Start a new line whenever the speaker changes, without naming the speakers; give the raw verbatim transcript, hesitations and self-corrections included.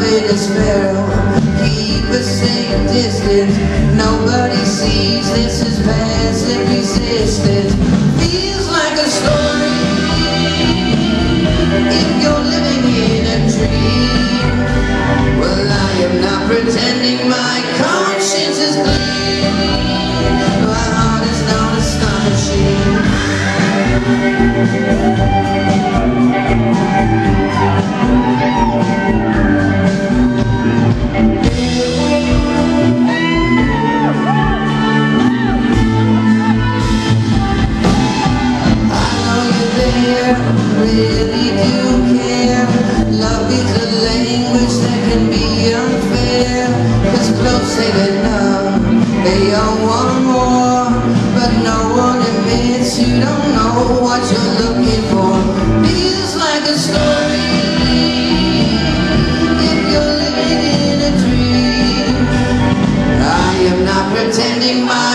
in a sparrow. Keep a safe distance. Nobody sees this is passive resistance. Feels like a story if you're living in a dream. Well, I am not pretending my conscience is clean. My heart is not astonishing. Really do care. Love is a language that can be unfair. Cause close ain't enough, they all want more. But no one admits you don't know what you're looking for. Feels like a story if you're living in a dream. I am not pretending my